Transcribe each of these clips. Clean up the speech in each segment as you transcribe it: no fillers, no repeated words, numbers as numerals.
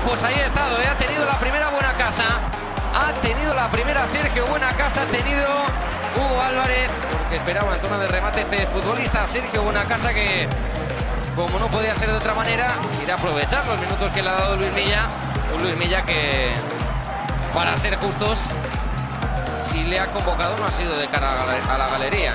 pues ahí ha estado, ha tenido la primera Buenacasa. Ha tenido la primera Sergio Buenacasa, ha tenido Hugo Álvarez, porque esperaba en zona de remate este futbolista Sergio Buenacasa, que como no podía ser de otra manera, irá a aprovechar los minutos que le ha dado Luis Milla. Un Luis Milla que, para ser justos, si le ha convocado no ha sido de cara a la galería.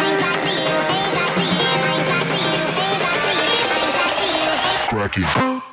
Cracky.